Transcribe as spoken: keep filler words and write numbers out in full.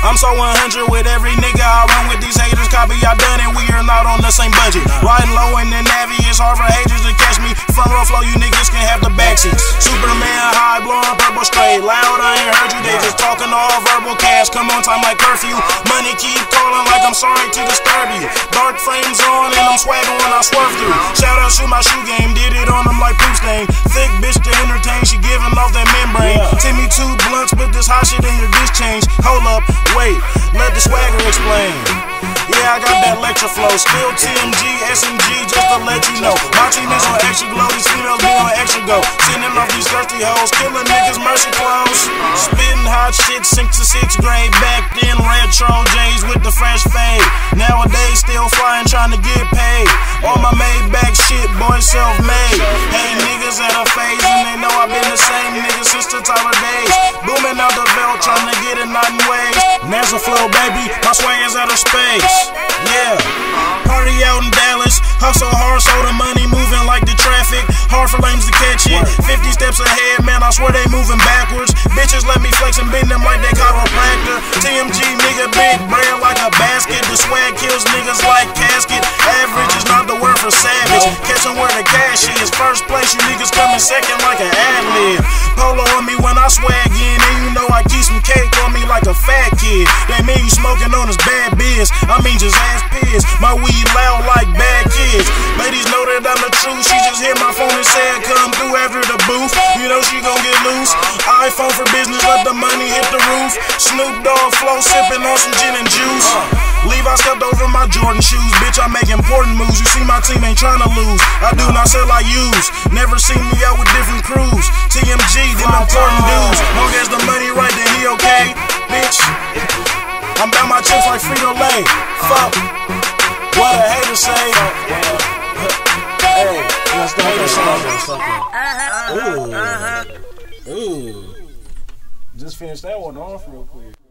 I'm so one hundred with every nigga I run with. These haters copy, I done it, we are not on the same budget. Riding low in the Navy, it's hard for haters to catch me. Front row flow, you niggas can have the backseats. Superman high, blowing purple straight. Loud, I ain't heard you, they just talking all verbal cash. Come on time like curfew. Money keep calling like I'm sorry to disturb you. Dark frames on and I'm swagging when I swerve through. Shout out to my shoe game, did it on them like poop stain. Thick bitch to entertain, she giving off that membrane. Timmy two blunts, put this hot shit in your disc change. Hold up, wait, let the swagger explain. Yeah, I got that lecture flow. Still T M G, S M G, just to let you know. My team is on extra glow, these females be on extra go. Sending off these thirsty hoes, killing niggas mercy clothes. Spitting hot shit, sink to sixth grade. Back then, retro J's with the fresh fade. Nowadays, still flying, trying to get paid. All my Maybach shit, boy, self-made. Hey, niggas at a phase, and they know I've been the same nigga since the Tyler days. Booming out the belt, trying to get it nine ways. NASA flow, baby, my swag is out of space. Yeah, party out in Dallas. Hustle hard so the money moving like the traffic. Hard for lames to catch it. Fifty steps ahead, man, I swear they moving backwards. Bitches let me flex and bend them like they chiropractor. T M G nigga big bread like a basket. The swag kills niggas like casket. Average is not the word for savage. Catching where the cash is. First place, you niggas coming second like an ad-lib. Polo on me when I swag in, and you know I keep some cake on me like a fat kid. That mean you smoking on his bad biz. I mean just ass piss. My weed loud like bad kids. Ladies know that I'm the truth. She just hit my phone and said come through after the booth. You know she gon' get loose. iPhone for business, let the money hit the roof. Snoop Dogg flow, sipping on some gin and juice. Levi stepped over my Jordan shoes. Bitch, I make important moves. You see my team ain't tryna lose. I do not sell, I use. Never seen me out with different crews. T M G, them important dudes. Long as the money right, then he okay. Bitch, I'm down my chips like Frito-Lay. Fuck what a hater say. Hey, what's the hater say? Ooh, ooh. Just finish that one off real quick.